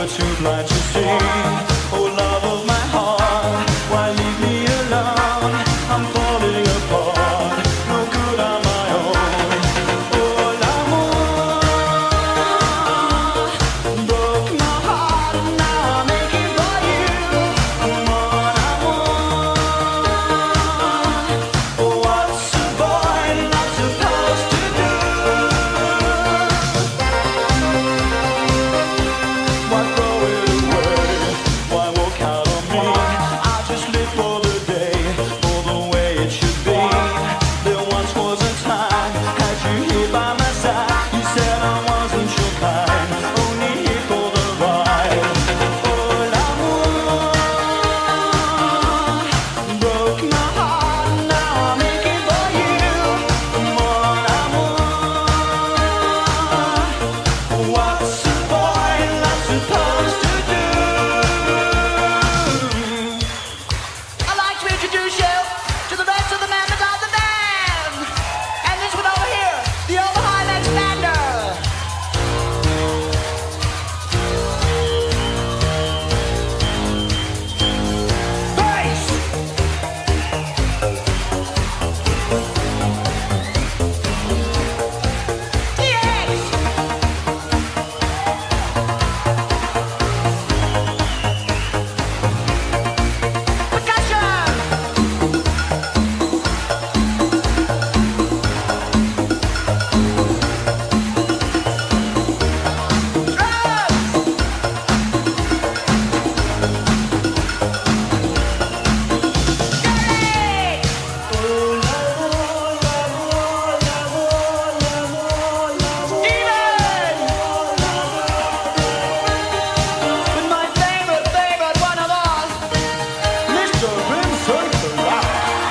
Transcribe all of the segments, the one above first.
too blind to see. Oh, love of my heart, why leave me alone? I'm falling apart, no good on my own. Oh, l'amour broke my heart, and now I'm aching for you. Mon amour, what's a boy not supposed to do? Why throw it away? Why walk out on me? I just live for the day, for the way it should be. There once was a time, had you here by my side. You said I wasn't your kind, only here for the ride. Oh, l'amour broke my heart, now I'm aching for you. Mon amour, what's a boy not supposed to do? I'd like to introduce you to the rest of the members of the band. And this one over here, the old Highland Standard. Bass! DX! Percussion! Drums! Yay! And my favorite one of all, Mr. Vincent Black.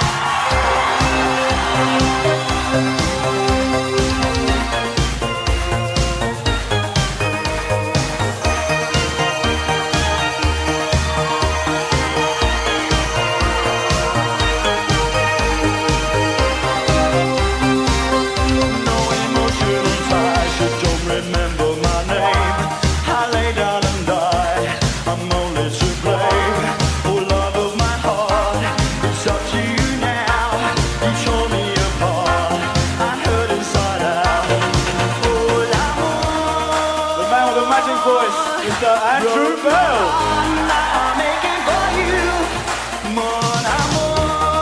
No emotional ties, you don't remember my name. I lay down and die, I'm only to blame. Oh, love of my heart, it's up to you now. You tore me apart, I hurt inside out. Oh, l'amour, The man with the magic voice, Mr. Andrew Bell. now I'm aching for you. Mon amour,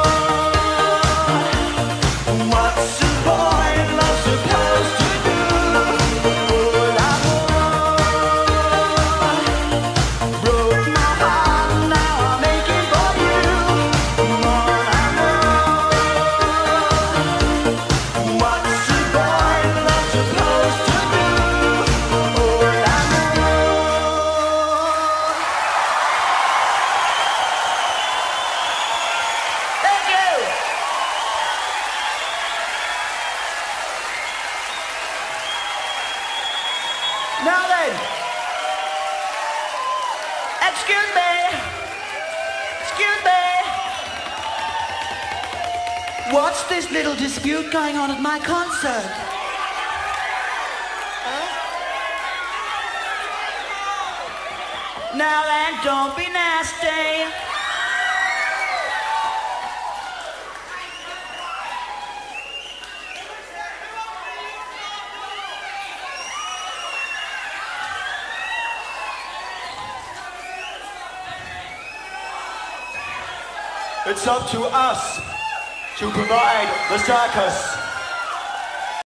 what's a boy not supposed to do? Oh, l'amour broke my heart, now I'm aching for you. Mon amour, what's a boy not supposed to do? Oh, l'amour. Thank you! Now then, Excuse me! Excuse me! what's this little dispute going on at my concert? Now then, don't be nasty. It's up to us to provide the circus.